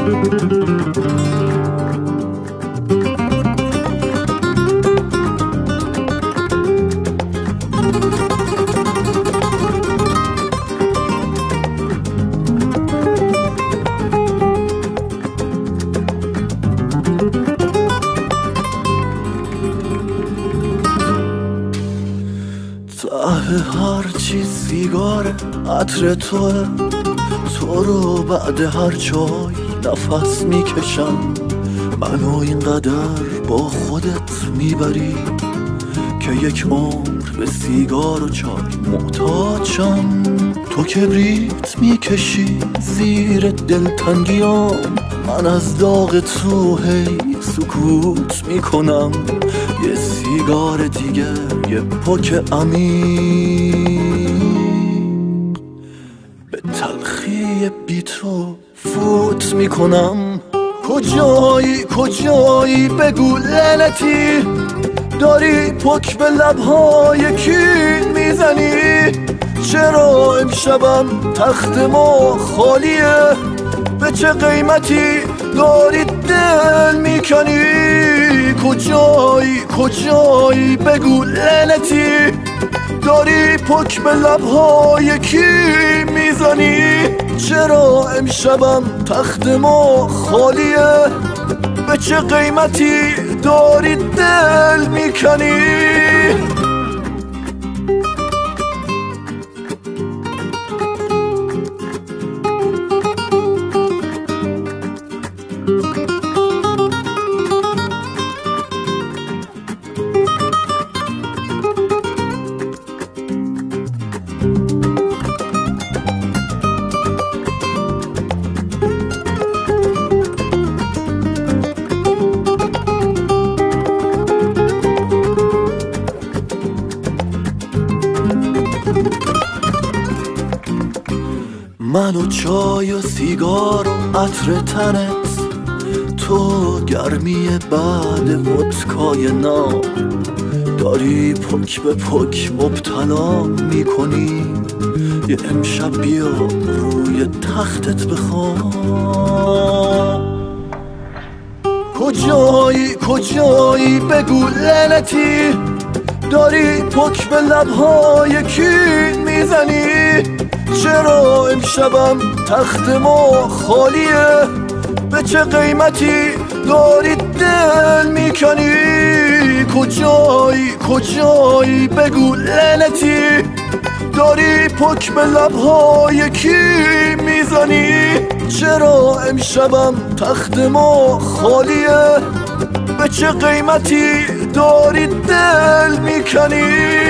هر چی سیگاره عطر توه، تو رو بعد هر چای نفس میکشم. منو اینقدر با خودت میبری که یک عمر به سیگار و چای محتاجم. تو کبریت میکشی زیر دلتنگیام، من از داغ تو هی سکوت میکنم. یه سیگار دیگه، یه پک عمیق، به تلخی بی تو فوت میکنم. کجایی بگو لعنتی، داری پک به لبهای کی میزنی؟ چرا امشبم تخت ما خالیه؟ به چه قیمتی داری دل میکنی؟ کجایی بگو لعنتی، داری پک به لبهای کی میزنی؟ چرا امشبم تخت ما خالیه؟ به چه قیمتی داری دل میکنی؟ من و چای و سیگار و عطر تنت، تو گرمی بعد ودکای ناب، داری پک به پک مبتلا میکنی. یه امشب بیا روی تختت بخواب. کجایی بگو لعنتی، داری پک به لبهای کی میزنی؟ چرا امشبم تخت ما خالیه؟ به چه قیمتی داری دل میکنی؟ کجایی بگو لعنتی، داری پک به لبهای کی میزنی؟ چرا امشبم تخت ما خالیه؟ به چه قیمتی داری دل میکنی؟